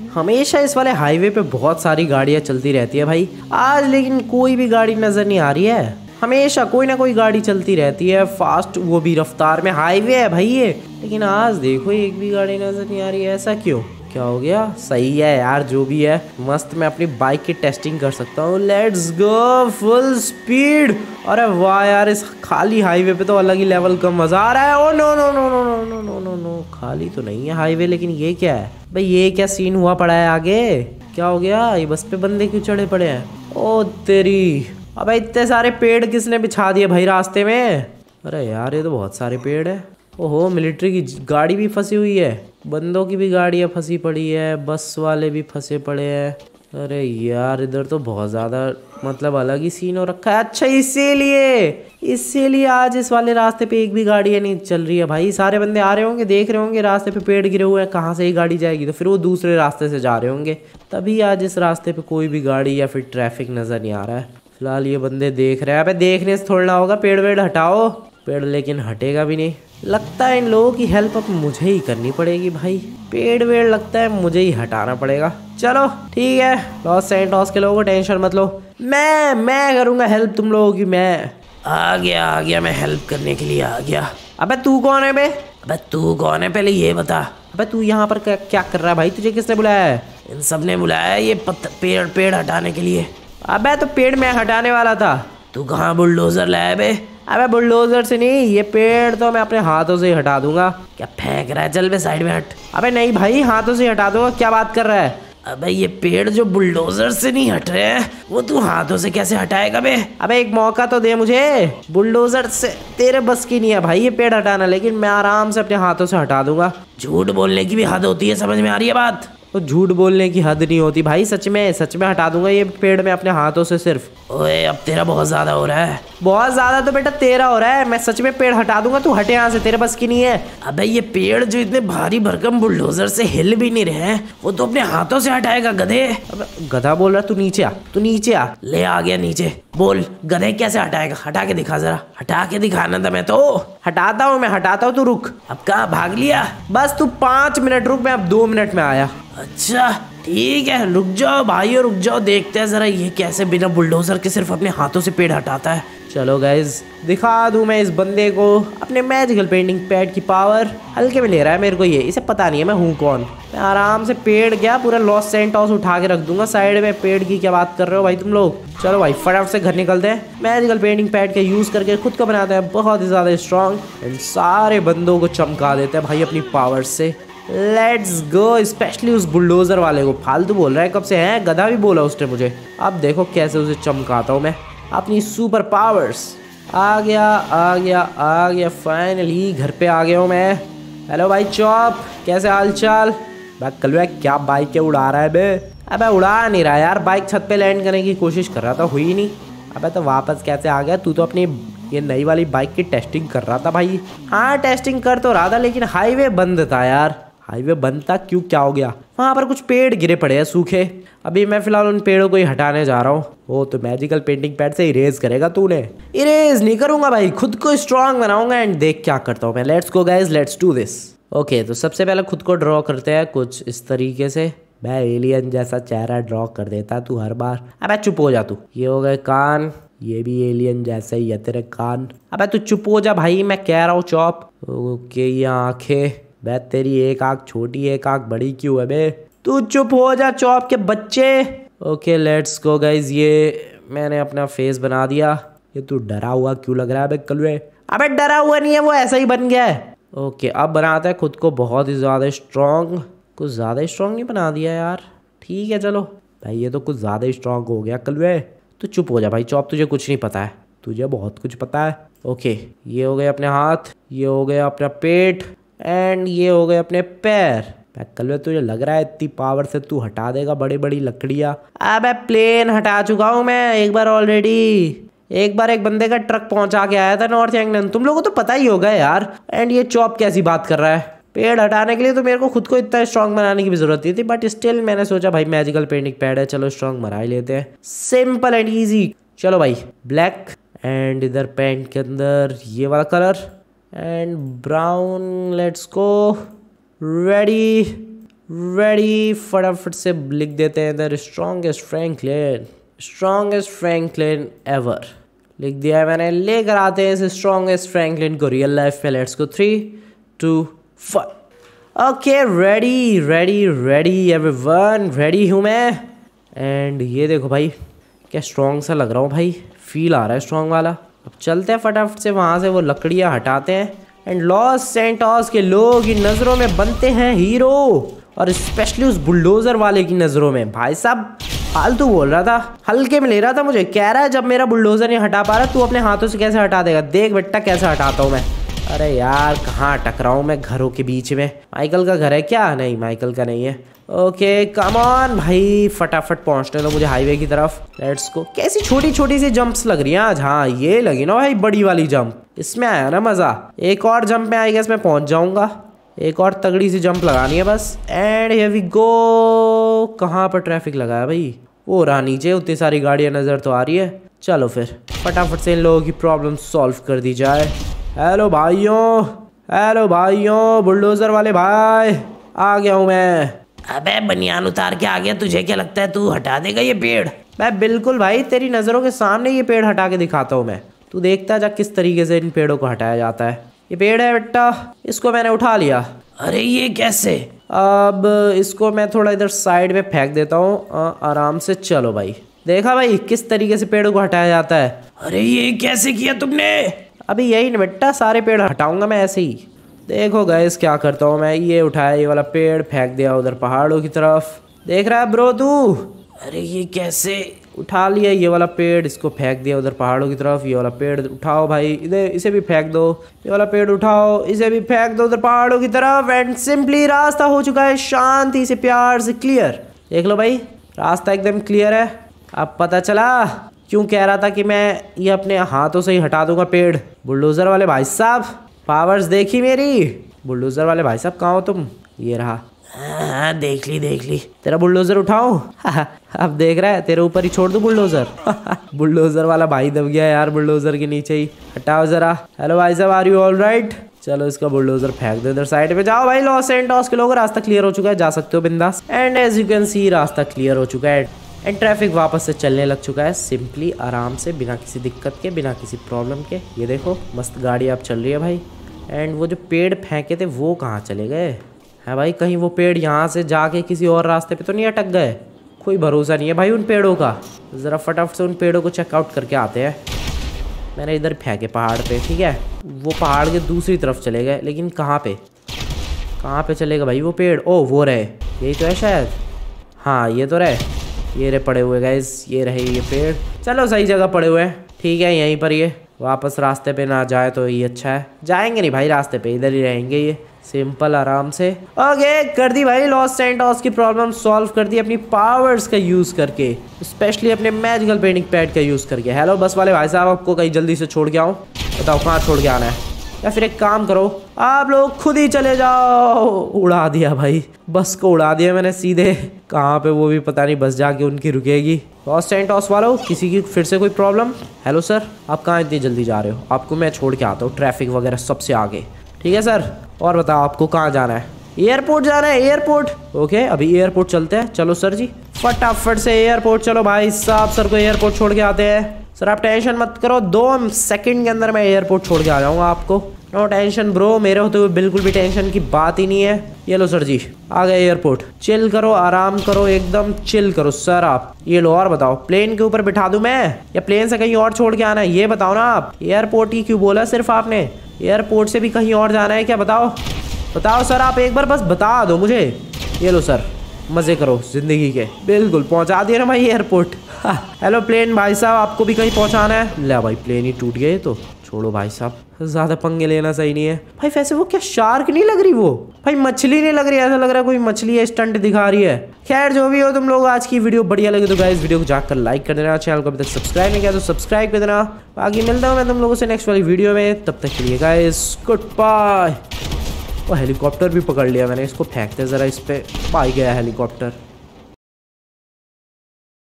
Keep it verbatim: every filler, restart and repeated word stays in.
हमेशा इस वाले हाईवे पे बहुत सारी गाड़ियाँ चलती रहती है भाई। आज लेकिन कोई भी गाड़ी नजर नहीं आ रही है। हमेशा कोई ना कोई गाड़ी चलती रहती है फास्ट, वो भी रफ्तार में। हाईवे है भाई ये, लेकिन आज देखो एक भी गाड़ी नजर नहीं आ रही है। ऐसा क्यों? क्या हो गया? सही है यार, जो भी है मस्त। मैं अपनी बाइक की टेस्टिंग कर सकता हूँ। Let's go full speed. अरे वाह यार, इस खाली हाईवे पे तो अलग ही लेवल का मजा आ रहा है। Oh no no no no no no no no no, खाली तो नहीं है हाईवे, लेकिन ये क्या है भाई? ये क्या सीन हुआ पड़ा है आगे? क्या हो गया? ये बस पे बंदे क्यों चढ़े पड़े हैं? ओ तेरी, अबे इतने सारे पेड़ किसने बिछा दिए भाई रास्ते में? अरे यार ये तो बहुत सारे पेड़ है। ओहो, मिलिट्री की गाड़ी भी फंसी हुई है, बंदों की भी गाड़ियाँ फंसी पड़ी है, बस वाले भी फंसे पड़े हैं। अरे यार इधर तो बहुत ज़्यादा मतलब अलग ही सीन हो रखा है। अच्छा इसीलिए इसीलिए आज इस वाले रास्ते पे एक भी गाड़ियाँ नहीं चल रही है भाई। सारे बंदे आ रहे होंगे, देख रहे होंगे रास्ते पे पेड़ गिरे हुए हैं, कहाँ से ही गाड़ी जाएगी, तो फिर वो दूसरे रास्ते से जा रहे होंगे, तभी आज इस रास्ते पे कोई भी गाड़ी या फिर ट्रैफिक नज़र नहीं आ रहा है। फिलहाल ये बंदे देख रहे हैं। अबे देखने से थोड़ा होगा, पेड़ वेड़ हटाओ। पेड़ लेकिन हटेगा भी नहीं। लगता है इन लोगों की हेल्प अब मुझे ही करनी पड़ेगी भाई। पेड़ वेड़ लगता है मुझे ही हटाना पड़ेगा। चलो ठीक है, लॉस सैंटोस के लोगों को टेंशन मत लो, मैं मैं करूँगा हेल्प तुम लोगों की। मैं आ गया आ गया मैं हेल्प करने के लिए आ गया। अबे तू कौन है बे? अबे तू कौन है पहले ये बता। अबे तू यहाँ पर क्या, क्या कर रहा है भाई? तुझे किसने बुलाया है? इन सब ने बुलाया है ये पत, पेड़ पेड़ हटाने के लिए। अबे तो पेड़ मैं हटाने वाला था, तू कहाँ बुलडोजर लाया बे? अबे बुलडोजर से नहीं, ये पेड़ तो मैं अपने हाथों से ही हटा दूंगा। क्या फेंक रहा है? चल बे साइड में हट। अबे नहीं भाई, हाथों से ही हटा दूंगा। क्या बात कर रहा है? अबे ये पेड़ जो बुलडोजर से नहीं हट रहे हैं, वो तू हाथों से कैसे हटाएगा बे? अबे एक मौका तो दे मुझे। बुलडोजर से तेरे बस की नहीं है भाई ये पेड़ हटाना, लेकिन मैं आराम से अपने हाथों से हटा दूंगा। झूठ बोलने की भी हद होती है, समझ में आ रही है बात? तो झूठ बोलने की हद नहीं होती भाई, सच में सच में हटा दूंगा ये पेड़ में अपने हाथों से सिर्फ। ओए अब तेरा बहुत ज्यादा हो रहा है। बहुत ज्यादा तो बेटा तेरा हो रहा है, मैं सच में पेड़ हटा दूंगा, तू हटे यहाँ से, तेरे बस की नहीं है। अबे ये पेड़ जो इतने भारी भरकम बुलडोजर से हिल भी नहीं रहे हैं, वो तो अपने हाथों से हटाएगा गधे। अबे गधा बोल रहा, तू नीचे आ, तू नीचे आ। ले आ गया नीचे। बोल गधे कैसे हटाएगा? हटा के दिखा जरा, हटा के दिखाना था। मैं तो हटाता हूँ मैं हटाता हूँ, तू रुक। अब कहाँ भाग लिया? बस तू पाँच मिनट रुक, मैं अब दो मिनट में आया। अच्छा ठीक है, रुक जाओ भाइयों रुक जाओ, देखते हैं जरा ये कैसे बिना बुलडोजर के सिर्फ अपने हाथों से पेड़ हटाता है। चलो गाइज दिखा दूं मैं इस बंदे को अपने मैजिकल पेंटिंग पैड की पावर। हल्के में ले रहा है मेरे को ये, इसे पता नहीं है मैं हूँ कौन। मैं आराम से पेड़ क्या पूरा लॉस सैंटोस उठा के रख दूंगा साइड में। पेड़ की क्या बात कर रहे हो भाई तुम लोग? चलो भाई फटाफट से घर निकलते हैं। मैजिकल पेंटिंग पैड का यूज करके खुद को बनाते हैं बहुत ही ज्यादा स्ट्रॉन्ग, एंड सारे बंदों को चमका देते हैं भाई अपनी पावर से। Let's go. स्पेशली उस बुलडोजर वाले को, फालतू बोल रहा है कब से, है गधा भी बोला उसने मुझे। अब देखो कैसे उसे चमकाता हूँ मैं अपनी सुपर पावर्स। आ गया आ गया आ गया, फाइनली घर पे आ गया हूँ मैं। हेलो भाई चॉप, कैसे हाल चाल? भाई कल क्या बाइक के उड़ा रहा है बे? अबे उड़ा नहीं रहा यार, बाइक छत पे लैंड करने की कोशिश कर रहा था, हुई नहीं। अबे तो वापस कैसे आ गया? तू तो अपनी ये नई वाली बाइक की टेस्टिंग कर रहा था भाई। हाँ टेस्टिंग कर तो रहा था, लेकिन हाईवे बंद था यार। हाईवे बंद था क्यों, क्या हो गया? वहाँ पर कुछ पेड़ गिरे पड़े हैं सूखे। अभी मैं फिलहाल उन पेड़ों को ही हटाने जा रहा हूँ। वो तो मैजिकल पेंटिंग पैड से इरेज करेगा तूने? इरेज नहीं करूंगा भाई, खुद को स्ट्रांग बनाऊंगा। एंड देख क्या करता हूँ मैं। Let's go guys, let's do this. Okay तो सबसे पहले खुद को ड्रॉ करते हैं कुछ इस तरीके से। मैं एलियन जैसा चेहरा ड्रॉ कर देता तू हर बार। अबे चुप हो जा तू। ये हो गए कान, ये भी एलियन जैसे ही है तेरे कान। अबे तू चुप हो जा भाई, मैं कह रहा हूँ चॉप। ओके ये आंखें, बे तेरी एक आंख छोटी एक आंख बड़ी क्यों है बे? तू चुप हो जा चॉप के बच्चे। ओके लेट्स गो गाइज, ये मैंने अपना फेस बना दिया। ये तू डरा हुआ क्यों लग रहा है बे कलवे? अबे डरा हुआ नहीं है, वो ऐसा ही बन गया है। ओके अब बनाता है खुद को बहुत ही ज़्यादा स्ट्रॉन्ग। कुछ ज़्यादा स्ट्रॉन्ग नहीं बना दिया यार। ठीक है चलो भाई, ये तो कुछ ज़्यादा स्ट्रॉन्ग हो गया कलवे। तू चुप हो जा भाई चॉप, तुझे कुछ नहीं पता है, तुझे बहुत कुछ पता है। ओके ये हो गए अपने हाथ, ये हो गया अपना पेट, एंड ये हो गए अपने पैर। कल तुझे लग रहा है इतनी पावर से तू हटा देगा बड़ी बड़ी लकड़ियाँ? अबे प्लेन हटा चुका हूँ मैं एक बार ऑलरेडी। एक बार एक बंदे का ट्रक पहुंचा के आया था नॉर्थ इंग्लैंड, तुम लोगों को तो पता ही होगा यार। एंड ये चॉप कैसी बात कर रहा है? पेड़ हटाने के लिए तो मेरे को खुद को इतना स्ट्रॉन्ग बनाने की भी जरूरत नहीं थी, बट स्टिल मैंने सोचा भाई मैजिकल पेंटिंग पैड है, चलो स्ट्रॉन्ग बना ही लेते हैं। Simple and easy. चलो भाई ब्लैक, एंड इधर पेंट के अंदर ये वाला colour, and brown. Let's go. Ready ready, फटाफट से लिख देते हैं the strongest Franklin, strongest Franklin ever. लिख दिया है मैंने। लेकर आते हैं इस स्ट्रॉन्गेस्ट फ्रैंकलिन को रियल लाइफ में। Let's go, three two one. Okay, ready ready ready everyone, ready हूँ मैं। एंड ये देखो भाई, क्या स्ट्रॉन्ग सा लग रहा हूँ भाई, फील आ रहा है स्ट्रॉन्ग वाला। अब चलते हैं फटाफट से वहाँ से वो लकड़ियाँ हटाते हैं एंड लॉस सैंटोस के लोगों की नज़रों में बनते हैं हीरो, और स्पेशली उस बुलडोजर वाले की नज़रों में। भाई साहब फालतू बोल रहा था, हल्के में ले रहा था मुझे। कह रहा है जब मेरा बुलडोजर नहीं हटा पा रहा तू अपने हाथों से कैसे हटा देगा, देख बेटा कैसे हटाता हूँ मैं। अरे यार कहाँ अटक रहा हूँ मैं घरों के बीच में। माइकल का घर है क्या? नहीं, माइकल का नहीं है। ओके कम ऑन भाई, फटाफट पहुँचने दो मुझे हाईवे की तरफ। Let's go. कैसी छोटी छोटी सी जंप्स लग रही हैं आज। हाँ ये लगी ना भाई बड़ी वाली जंप, इसमें आया ना मज़ा। एक और जंप में आई गेस मैं पहुँच जाऊँगा। एक और तगड़ी सी जंप लगानी है बस। And here we go. कहाँ पर ट्रैफिक लगा है भाई? वो रहा नीचे, उतनी सारी गाड़ियाँ नज़र तो आ रही है। चलो फिर फटाफट से इन लोगों की प्रॉब्लम सॉल्व कर दी जाए। हेलो भाइयों, हेलो भाइयों, बुलडोजर वाले भाई, आ गया हूँ मैं। अबे बनियान उतार के आ गया, तुझे क्या लगता है तू हटा देगा ये पेड़? मैं बिल्कुल भाई तेरी नज़रों के सामने ये पेड़ हटा के दिखाता हूँ मैं। तू देखता जा किस तरीके से इन पेड़ों को हटाया जाता है। ये पेड़ है बेटा, इसको मैंने उठा लिया। अरे ये कैसे? अब इसको मैं थोड़ा इधर साइड में फेंक देता हूँ आराम से। चलो भाई, देखा भाई किस तरीके से पेड़ों को हटाया जाता है। अरे ये कैसे किया तुमने? अभी यही ना बेटा, सारे पेड़ हटाऊंगा मैं ऐसे ही। देखो गाइस क्या करता हूँ मैं। ये उठाया ये वाला पेड़, फेंक दिया उधर पहाड़ों की तरफ। देख रहा है ब्रो तू? अरे ये कैसे? उठा लिया ये वाला पेड़, इसको फेंक दिया उधर पहाड़ों की तरफ। ये वाला पेड़ उठाओ भाई, इधर इसे भी फेंक दो। ये वाला पेड़ उठाओ, इसे भी फेंक दो उधर पहाड़ों की तरफ। एंड सिंपली रास्ता हो चुका है शांति से प्यार से क्लियर। देख लो भाई, रास्ता एकदम क्लियर है। अब पता चला क्यों कह रहा था कि मैं ये अपने हाथों से ही हटा दूंगा पेड़। बुलडोजर वाले भाई साहब, पावर्स देखी मेरी। बुलडोजर वाले भाई साहब कहाँ हो तुम? ये रहा। हाँ देख ली देख ली। तेरा बुलडोजर उठाऊं? अब देख रहा है तेरे ऊपर ही छोड़ दूं बुलडोजर। बुलडोजर वाला भाई दब गया यार बुलडोजर के नीचे ही। हटाओ जरा। हेलो भाई साहब, आर यू ऑल राइट? चलो इसका बुलडोजर फेंक दो इधर साइड पे। जाओ भाई, लॉस सैंटोस के लोगों, रास्ता क्लियर हो चुका है, जा सकते हो बिंदास। And as you can see रास्ता क्लियर हो चुका है एंड ट्रैफिक वापस से चलने लग चुका है सिंपली आराम से, बिना किसी दिक्कत के, बिना किसी प्रॉब्लम के। ये देखो मस्त गाड़ी अब चल रही है भाई। एंड वो जो पेड़ फेंके थे वो कहाँ चले गए है भाई? कहीं वो पेड़ यहाँ से जाके किसी और रास्ते पे तो नहीं अटक गए? कोई भरोसा नहीं है भाई उन पेड़ों का। ज़रा फटाफट से उन पेड़ों को चेकआउट करके आते हैं। मैंने इधर फेंके पहाड़ पे, ठीक है। वो पहाड़ के दूसरी तरफ चले गए, लेकिन कहाँ पे कहाँ पे चलेगा भाई वो पेड़? ओ वो रहे, यही तो है शायद। हाँ ये तो रहे, ये रहे पड़े हुए गाइस, ये रहे ये पेड़। चलो सही जगह पड़े हुए हैं, ठीक है। यहीं पर ये वापस रास्ते पे ना जाए तो ये अच्छा है। जाएंगे नहीं भाई रास्ते पे, इधर ही रहेंगे ये सिंपल आराम से। ओके कर दी भाई लॉस सैंटोस की प्रॉब्लम सॉल्व कर दी अपनी पावर्स का यूज़ करके, स्पेशली अपने मैजिकल पेंटिंग पैड का यूज़ करके। हेलो बस वाले भाई साहब, आपको कहीं जल्दी से छोड़ के आऊँ? बताओ कहाँ छोड़ के आना है? या फिर एक काम करो, आप लोग खुद ही चले जाओ। उड़ा दिया भाई, बस को उड़ा दिया मैंने सीधे। कहाँ पे वो भी पता नहीं, बस जाके उनकी रुकेगी। लॉस सैंटोस वालों, किसी की फिर से कोई प्रॉब्लम? हेलो सर, आप कहाँ इतनी जल्दी जा रहे हो? आपको मैं छोड़ के आता हूँ ट्रैफिक वगैरह सबसे आगे, ठीक है सर। और बताओ आपको कहाँ जाना है? एयरपोर्ट जाना है, एयरपोर्ट। ओके अभी एयरपोर्ट चलते हैं। चलो सर जी फटाफट से एयरपोर्ट चलो भाई साहब, सर को एयरपोर्ट छोड़ के आते हैं। सर आप टेंशन मत करो, दो सेकंड के अंदर मैं एयरपोर्ट छोड़ के आ जाऊँगा आपको। नो टेंशन ब्रो, मेरे होते हुए बिल्कुल भी टेंशन की बात ही नहीं है। ये लो सर जी, आ गए एयरपोर्ट। चिल करो, आराम करो, एकदम चिल करो सर आप। ये लो, और बताओ प्लेन के ऊपर बिठा दूं मैं या प्लेन से कहीं और छोड़ के आना है? ये बताओ ना आप। एयरपोर्ट ही क्यों बोला सिर्फ आपने? एयरपोर्ट से भी कहीं और जाना है क्या? बताओ बताओ सर, आप एक बार बस बता दो मुझे। ये लो सर, मज़े करो ज़िंदगी के। बिल्कुल पहुंचा दिया ना भाई एयरपोर्ट। हेलो प्लेन भाई साहब, आपको भी कहीं पहुंचाना है? ले भाई प्लेन ही टूट गए तो छोड़ो भाई साहब, ज़्यादा पंगे लेना सही नहीं है भाई। वैसे वो क्या शार्क नहीं लग रही? वो भाई मछली नहीं लग रही, ऐसा लग रहा है कोई मछली है स्टंट दिखा रही है। खैर जो भी हो तुम लोग, आज की वीडियो बढ़िया लगे तो गाइस वीडियो को जाकर लाइक कर देना। चैनल को अभी तक सब्सक्राइब नहीं किया तो सब्सक्राइब कर देना। बाकी मिलता हूँ मैं तुम लोगों से नेक्स्ट वाली वीडियो में, तब तक के लिए गाइस गुड बाय। वो हेलीकॉप्टर भी पकड़ लिया मैंने, इसको फेंकते ज़रा इस पर। पाई गया हेलीकॉप्टर।